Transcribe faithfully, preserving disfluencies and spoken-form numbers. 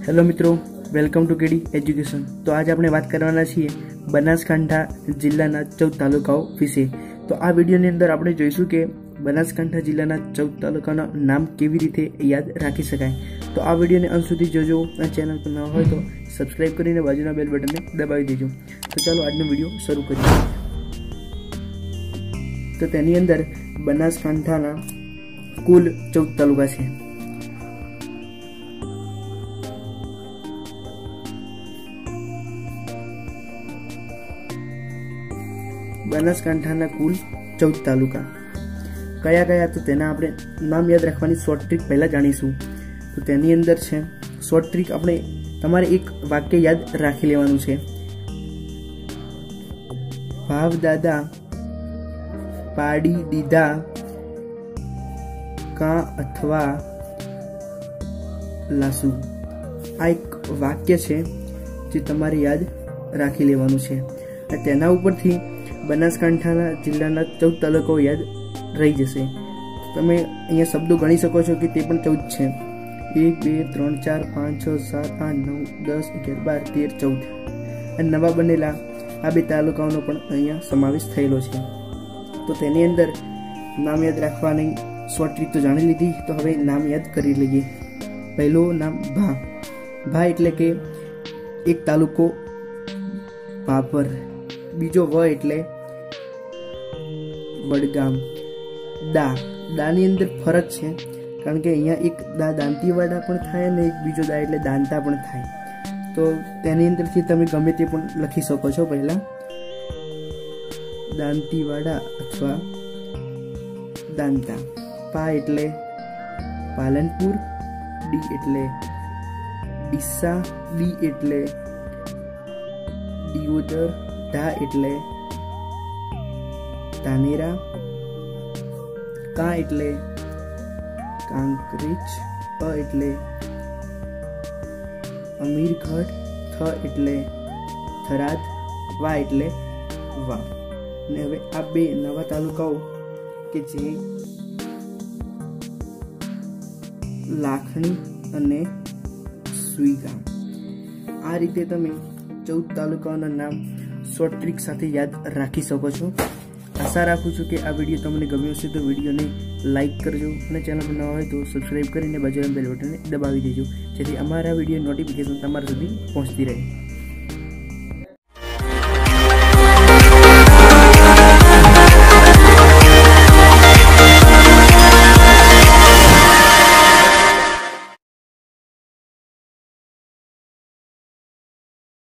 Hello मित्रों, welcome to KD education. तो आज આપણે વાત કરવાના છીએ બનાસકાંઠા જિલ્લાના ચૌદ તાલુકાઓ વિશે। તો આ વિડિયોની અંદર આપણે જોઈશું કે બનાસકાંઠા જિલ્લાના ચૌદ તાલુકાના નામ કેવી રીતે યાદ રાખી શકાય। તો આ વિડિયોને અંત સુધી જોજો। આ ચેનલ પર નવા હોય તો સબસ્ક્રાઇબ કરીને બાજુના બેલ બટનને દબાવી દેજો। તો ચાલો આજનો વિડિયો શરૂ કરીએ। તો તેની અંદર બનાસકાંઠાના કુલ ચૌદ તાલુકા છે। बनासकांठा कुल चौदह तालुका कया कया तो तेना आपणे नाम याद रखवानी शॉर्ट ट्रिक पहला जाणीशुं। तो तेनी अंदर छे शॉर्ट ट्रिक आपणे तमारे एक वाक्य याद राखी लेवानुं छे। भाव दादा पाड़ी दीधा का अथवा लासू आ एक वाक्य छे जे तमारे याद राखी लेवानुं छे। तेना उपरथी बनासकांठा जिल्लाना चौदह तालुकाओ याद रही जशे। तमे अहींया शब्दों गणी शको छो कि ते पण चौदह छे। एक बे त्रण चार पांच छ सात आठ नौ दस अगियार बार तेर चौदह अने नवा बनेला आ बे तालुकाओनो पण अहींया समावेश थयेलो छे। तो तेनी अंदर नाम याद राखवानी शॉर्ट ट्रिक तो जाणी लीधी। तो हवे नाम याद करी लईए। पहलो नाम भा। भा एटले के एक तालुको भाभर। बीजो व एटले बड़गाम। दा दानी अंदर फरक छे कारण के अहींया एक दा दांतीवाड़ा पण थाय ने एक बीजो दा एटले दांता पण थाय। तो तेनी अंदरथी तमे गमे ते पण लखी शको छो। पहला दांतीवाड़ा अथवा दांता। पा एटले पालनपुर। डी एटले डिस्सा। बी एटले दियोदर। धा एटले धानेरा। का एटले कांकरेज। अ एटले अमीरगढ़। थ एटले थराद। वा एटले वा। ने हवे आ बे नवा तालुकाओ के जे लाखणी अने सुईगाम। आ रीते तमे चौदह तालुकाओना नाम शॉर्ट ट्रिक साथे याद राखी सको छो। आशा राखું છું કે આ વિડિયો તમને ગમ્યો હશે તો વિડિયોને લાઈક કરજો અને ચેનલ પર નવા હોય તો સબસ્ક્રાઇબ કરીને બાજુના બેલ બટનને દબાવી દેજો જેથી અમારા વિડિયો નોટિફિકેશન તમારા સુધી પહોંચતી રહે।